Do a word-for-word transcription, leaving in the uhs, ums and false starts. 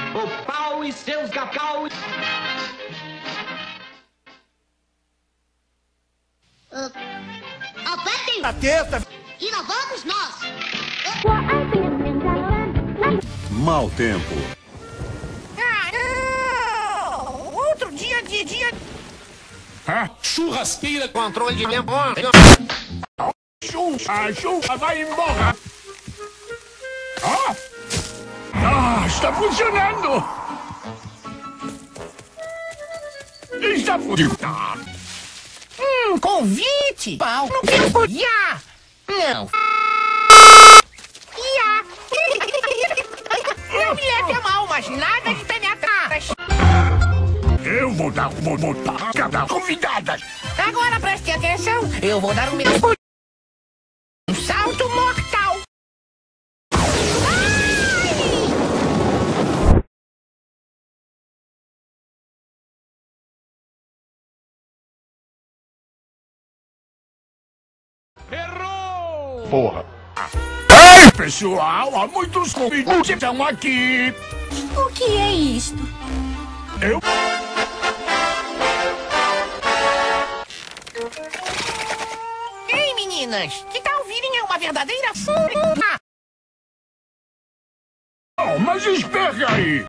O pau e seus cacau. Uh, apertem! A teta! E lá vamos nós! Mau tempo. Ah, não! Outro dia de dia... Ah, churrasqueira. Controle de tempo. A chuva vai embora. Ah! Ah, está funcionando. Está funcionando. Hum, convite! Pau, não quero folhar! Não! Ia! Não me leve a mal, mas nada de penetradas! Eu vou dar uma botada convidadas. Agora preste atenção, eu vou dar um um salto mortal! Errou! Porra. Ei, pessoal, há muitos convidados que estão aqui. O que é isto? Eu... Ei, meninas, que tal virem a uma verdadeira fúria? Oh, mas espera aí.